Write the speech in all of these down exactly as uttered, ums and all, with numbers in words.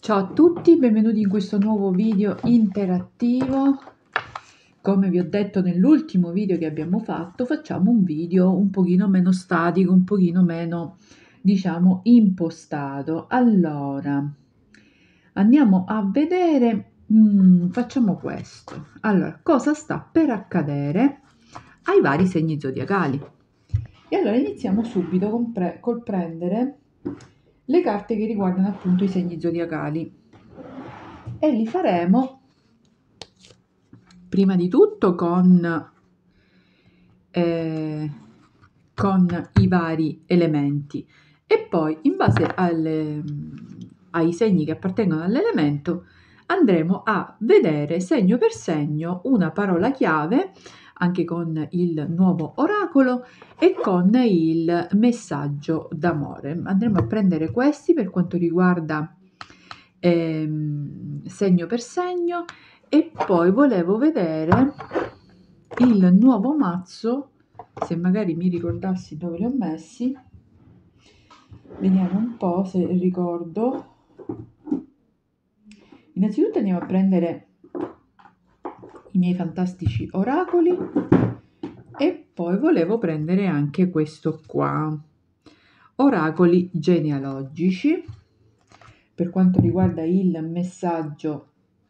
Ciao a tutti, benvenuti in questo nuovo video interattivo. Come vi ho detto nell'ultimo video che abbiamo fatto, facciamo un video un pochino meno statico, un pochino meno, diciamo, impostato. Allora, andiamo a vedere, mm, facciamo questo. Allora, cosa sta per accadere ai vari segni zodiacali? E allora iniziamo subito con pre- col prendere le carte che riguardano appunto i segni zodiacali e li faremo prima di tutto con, eh, con i vari elementi e poi in base alle, ai segni che appartengono all'elemento andremo a vedere segno per segno una parola chiave anche con il nuovo oracolo e con il messaggio d'amore. Andremo a prendere questi per quanto riguarda ehm, segno per segno e poi volevo vedere il nuovo mazzo, se magari mi ricordassi dove li ho messi. Vediamo un po' se ricordo. Innanzitutto andiamo a prendere i miei fantastici oracoli e poi volevo prendere anche questo qua, oracoli genealogici, per quanto riguarda il messaggio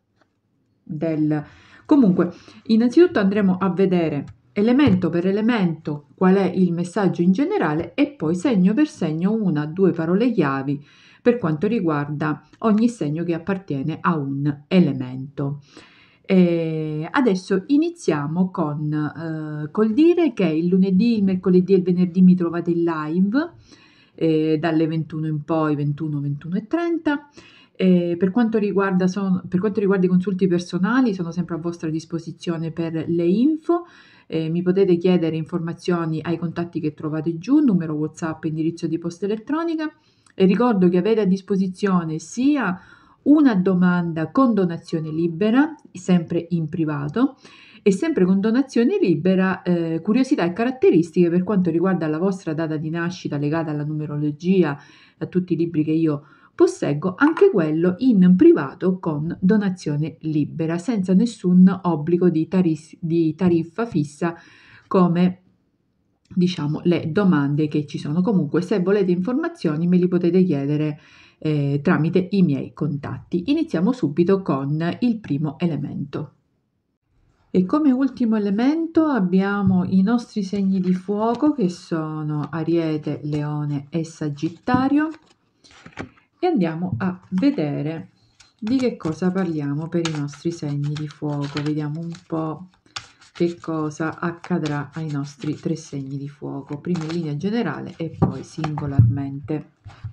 del... Comunque, innanzitutto andremo a vedere elemento per elemento qual è il messaggio in generale e poi segno per segno una, due parole chiavi per quanto riguarda ogni segno che appartiene a un elemento. E adesso iniziamo con eh, col dire che il lunedì, il mercoledì e il venerdì mi trovate in live eh, dalle ventuno in poi, ventuno, ventuno e trenta. Eh, per quanto riguarda, son, per quanto riguarda i consulti personali, sono sempre a vostra disposizione per le info. Eh, mi potete chiedere informazioni ai contatti che trovate giù, numero WhatsApp, indirizzo di posta elettronica. E ricordo che avete a disposizione sia una domanda con donazione libera, sempre in privato, e sempre con donazione libera, eh, curiosità e caratteristiche per quanto riguarda la vostra data di nascita legata alla numerologia, a tutti i libri che io posseggo, anche quello in privato con donazione libera, senza nessun obbligo di, taris- di tariffa fissa come diciamo le domande che ci sono. Comunque, se volete informazioni me li potete chiedere eh, tramite i miei contatti. Iniziamo subito con il primo elemento. E come ultimo elemento abbiamo i nostri segni di fuoco che sono Ariete, Leone e Sagittario e andiamo a vedere di che cosa parliamo per i nostri segni di fuoco. Vediamo un po' che cosa accadrà ai nostri tre segni di fuoco, prima in linea generale e poi singolarmente.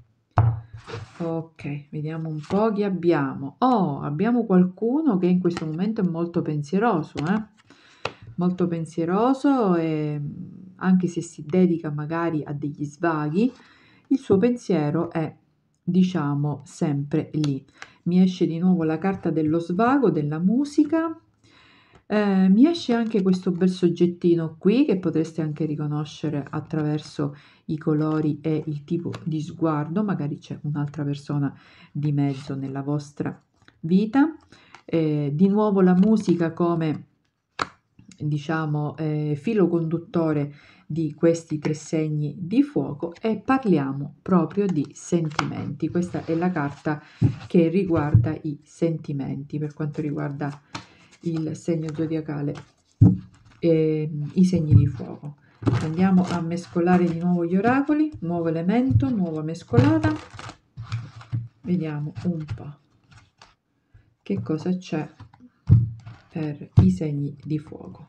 Ok, vediamo un po' chi abbiamo. Oh, abbiamo qualcuno che in questo momento è molto pensieroso, eh? Molto pensieroso e anche se si dedica magari a degli svaghi, il suo pensiero è, diciamo, sempre lì. Mi esce di nuovo la carta dello svago, della musica. Eh, mi esce anche questo bel soggettino qui che potreste anche riconoscere attraverso i colori e il tipo di sguardo, magari c'è un'altra persona di mezzo nella vostra vita. Eh, di nuovo la musica come diciamo eh, filo conduttore di questi tre segni di fuoco e parliamo proprio di sentimenti. Questa è la carta che riguarda i sentimenti per quanto riguarda il segno zodiacale e i segni di fuoco. Andiamo a mescolare di nuovo gli oracoli, nuovo elemento, nuova mescolata. Vediamo un po' che cosa c'è per i segni di fuoco.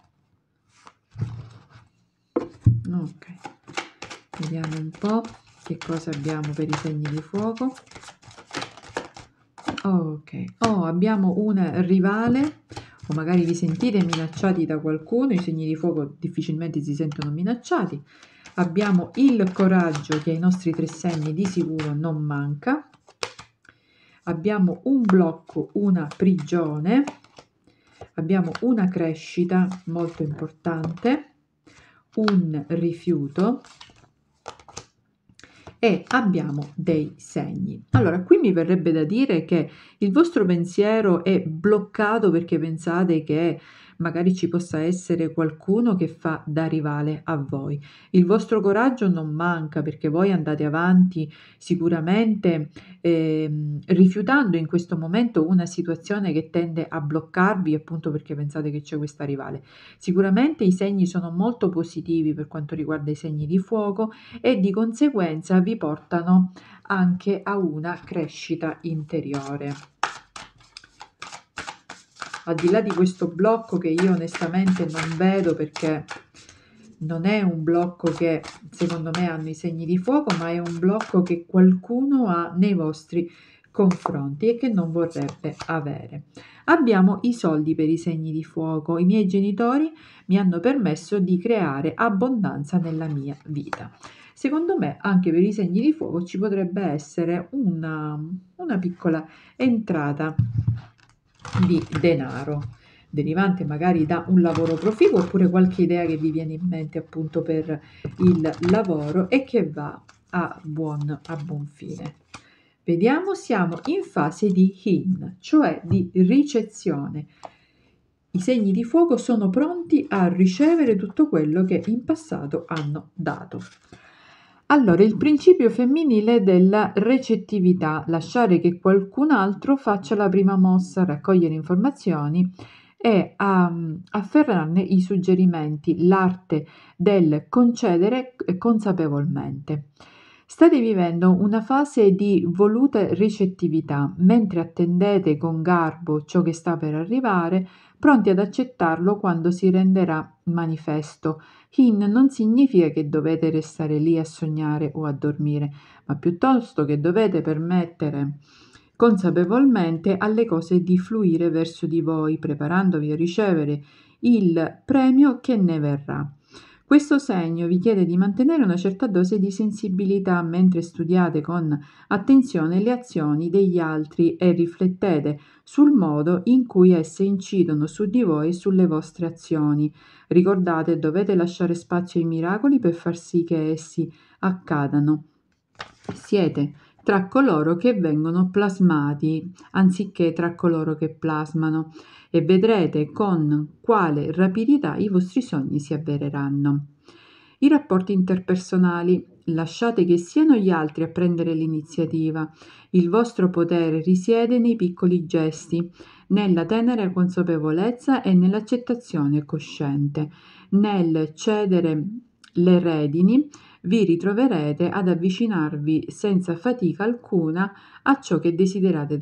Ok, vediamo un po' che cosa abbiamo per i segni di fuoco. Ok, oh, abbiamo un rivale o magari vi sentite minacciati da qualcuno, i segni di fuoco difficilmente si sentono minacciati. Abbiamo il coraggio che ai nostri tre segni di sicuro non manca. Abbiamo un blocco, una prigione. Abbiamo una crescita molto importante, un rifiuto e abbiamo dei segni. Allora, qui mi verrebbe da dire che il vostro pensiero è bloccato perché pensate che magari ci possa essere qualcuno che fa da rivale a voi. Il vostro coraggio non manca perché voi andate avanti sicuramente ehm, rifiutando in questo momento una situazione che tende a bloccarvi appunto perché pensate che c'è questa rivale. Sicuramente i segni sono molto positivi per quanto riguarda i segni di fuoco e di conseguenza vi portano anche a una crescita interiore. Al di là di questo blocco che io onestamente non vedo perché non è un blocco che secondo me hanno i segni di fuoco, ma è un blocco che qualcuno ha nei vostri confronti e che non vorrebbe avere. Abbiamo i soldi per i segni di fuoco. I miei genitori mi hanno permesso di creare abbondanza nella mia vita. Secondo me anche per i segni di fuoco ci potrebbe essere una, una piccola entrata di denaro derivante magari da un lavoro proficuo oppure qualche idea che vi viene in mente appunto per il lavoro e che va a buon, a buon fine. Vediamo, siamo in fase di Yin, cioè di ricezione. I segni di fuoco sono pronti a ricevere tutto quello che in passato hanno dato. Allora, il principio femminile della recettività, lasciare che qualcun altro faccia la prima mossa, raccogliere informazioni e um, afferrarne i suggerimenti, l'arte del concedere consapevolmente. State vivendo una fase di voluta ricettività, mentre attendete con garbo ciò che sta per arrivare, pronti ad accettarlo quando si renderà manifesto. Yin non significa che dovete restare lì a sognare o a dormire, ma piuttosto che dovete permettere consapevolmente alle cose di fluire verso di voi, preparandovi a ricevere il premio che ne verrà. Questo segno vi chiede di mantenere una certa dose di sensibilità mentre studiate con attenzione le azioni degli altri e riflettete sul modo in cui esse incidono su di voi e sulle vostre azioni. Ricordate, dovete lasciare spazio ai miracoli per far sì che essi accadano. Siete tra coloro che vengono plasmati anziché tra coloro che plasmano e vedrete con quale rapidità i vostri sogni si avvereranno. I rapporti interpersonali. Lasciate che siano gli altri a prendere l'iniziativa. Il vostro potere risiede nei piccoli gesti, nella tenera consapevolezza e nell'accettazione cosciente. Nel cedere le redini vi ritroverete ad avvicinarvi senza fatica alcuna a ciò che desiderate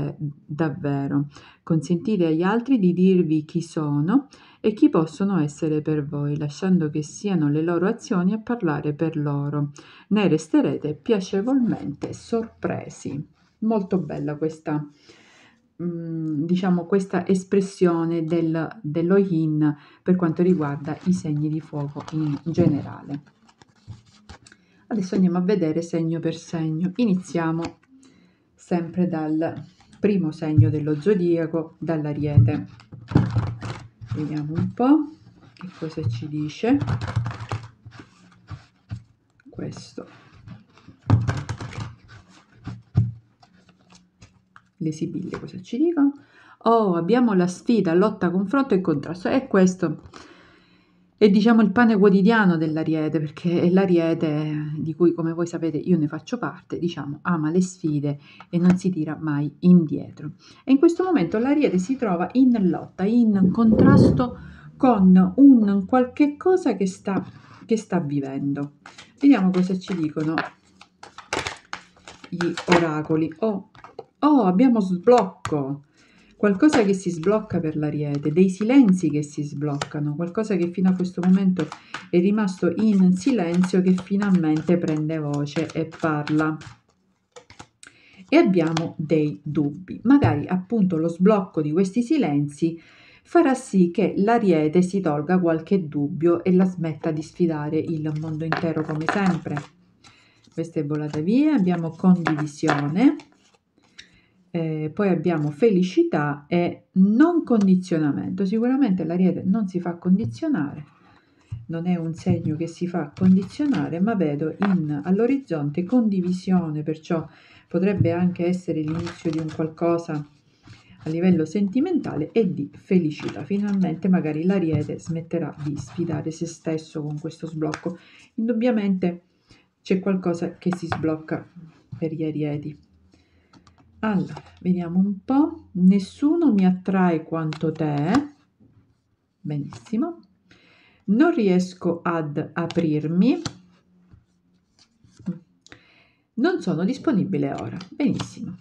davvero. Consentite agli altri di dirvi chi sono e chi possono essere per voi, lasciando che siano le loro azioni a parlare per loro. Ne resterete piacevolmente sorpresi. Molto bella questa, mh, diciamo, questa espressione del, dello Yin per quanto riguarda i segni di fuoco in generale. Adesso andiamo a vedere segno per segno. Iniziamo sempre dal primo segno dello zodiaco, dall'Ariete. Vediamo un po' che cosa ci dice questo. Le sibille cosa ci dicono? Oh, abbiamo la sfida, lotta, confronto e contrasto. E questo è, diciamo, il pane quotidiano dell'Ariete, perché l'Ariete, di cui come voi sapete io ne faccio parte, diciamo, ama le sfide e non si tira mai indietro. E in questo momento l'Ariete si trova in lotta, in contrasto con un qualche cosa che sta, che sta vivendo. Vediamo cosa ci dicono gli oracoli. Oh, oh, abbiamo sblocco. Qualcosa che si sblocca per l'Ariete, dei silenzi che si sbloccano, qualcosa che fino a questo momento è rimasto in silenzio che finalmente prende voce e parla. E abbiamo dei dubbi. Magari appunto lo sblocco di questi silenzi farà sì che l'Ariete si tolga qualche dubbio e la smetta di sfidare il mondo intero come sempre. Questa è volata via, abbiamo condivisione. Eh, poi abbiamo felicità e non condizionamento. Sicuramente l'Ariete non si fa condizionare non è un segno che si fa condizionare, ma vedo in all'orizzonte condivisione, perciò potrebbe anche essere l'inizio di un qualcosa a livello sentimentale e di felicità. Finalmente magari l'Ariete smetterà di sfidare se stesso con questo sblocco. Indubbiamente c'è qualcosa che si sblocca per gli Arieti. Allora, vediamo un po'. Nessuno mi attrae quanto te. Benissimo. Non riesco ad aprirmi. Non sono disponibile ora. Benissimo.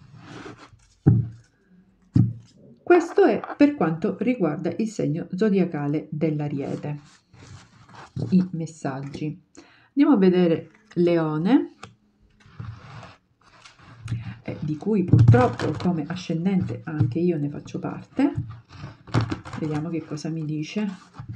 Questo è per quanto riguarda il segno zodiacale dell'Ariete. I messaggi. Andiamo a vedere Leone, eh, di cui purtroppo come ascendente anche io ne faccio parte. Vediamo che cosa mi dice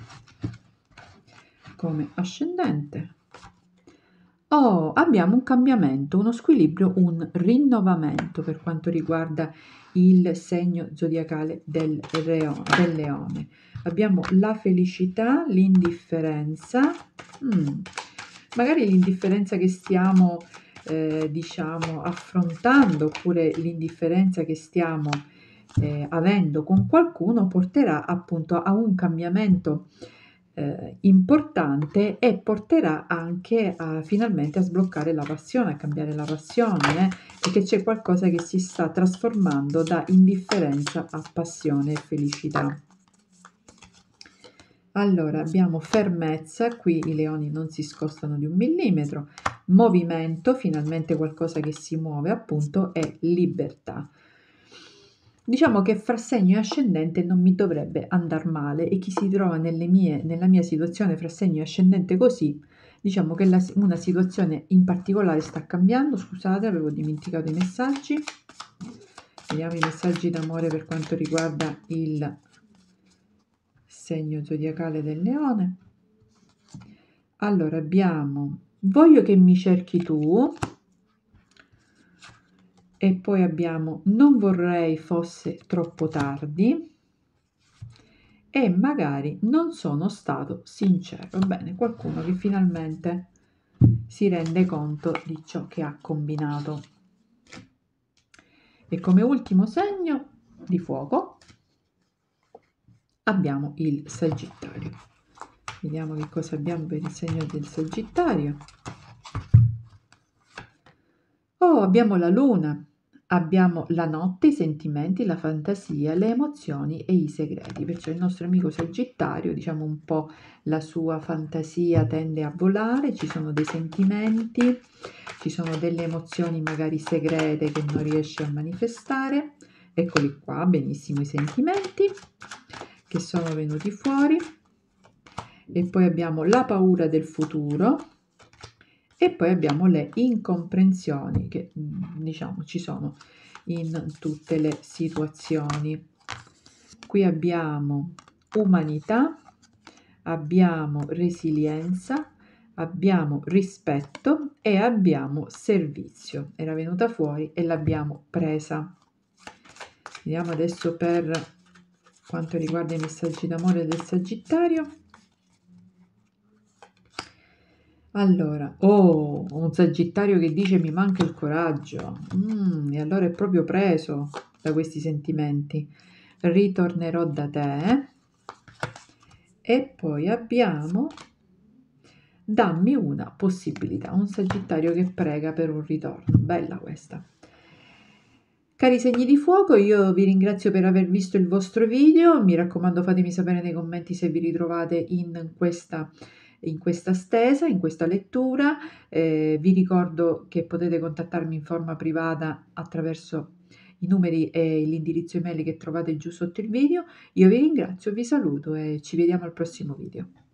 come ascendente. Oh, abbiamo un cambiamento, uno squilibrio, un rinnovamento per quanto riguarda il segno zodiacale del, reo, del leone. Abbiamo la felicità, l'indifferenza, mm, magari l'indifferenza che stiamo eh, diciamo affrontando, oppure l'indifferenza che stiamo eh, avendo con qualcuno porterà appunto a un cambiamento eh, importante e porterà anche a, finalmente a sbloccare la passione, a cambiare la passione, eh, perché c'è qualcosa che si sta trasformando da indifferenza a passione e felicità. Allora, abbiamo fermezza, qui i leoni non si scostano di un millimetro, movimento, finalmente qualcosa che si muove appunto, e libertà. Diciamo che fra segno e ascendente non mi dovrebbe andar male, e chi si trova nelle mie, nella mia situazione fra segno e ascendente così, diciamo che la, una situazione in particolare sta cambiando. Scusate, avevo dimenticato i messaggi. Vediamo i messaggi d'amore per quanto riguarda il segno zodiacale del leone. Allora abbiamo voglio che mi cerchi tu, e poi abbiamo non vorrei fosse troppo tardi, e magari non sono stato sincero. Bene, qualcuno che finalmente si rende conto di ciò che ha combinato. E come ultimo segno di fuoco abbiamo il Sagittario. Vediamo che cosa abbiamo per il segno del Sagittario. Oh, abbiamo la luna, abbiamo la notte, i sentimenti, la fantasia, le emozioni e i segreti. Perciò il nostro amico Sagittario, diciamo un po' la sua fantasia tende a volare, ci sono dei sentimenti, ci sono delle emozioni magari segrete che non riesce a manifestare. Eccoli qua, benissimo i sentimenti che sono venuti fuori. E poi abbiamo la paura del futuro. E poi abbiamo le incomprensioni che diciamo ci sono in tutte le situazioni. Qui abbiamo umanità, abbiamo resilienza, abbiamo rispetto e abbiamo servizio. Era venuta fuori e l'abbiamo presa. Vediamo adesso per quanto riguarda i messaggi d'amore del Sagittario. Allora, oh, un Sagittario che dice mi manca il coraggio, mm, e allora è proprio preso da questi sentimenti. Ritornerò da te. E poi abbiamo dammi una possibilità, un Sagittario che prega per un ritorno. Bella questa. Cari segni di fuoco, io vi ringrazio per aver visto il vostro video. Mi raccomando, fatemi sapere nei commenti se vi ritrovate in questa in questa stesa, in questa lettura. Eh, vi ricordo che potete contattarmi in forma privata attraverso i numeri e l'indirizzo email che trovate giù sotto il video. Io vi ringrazio, vi saluto e ci vediamo al prossimo video.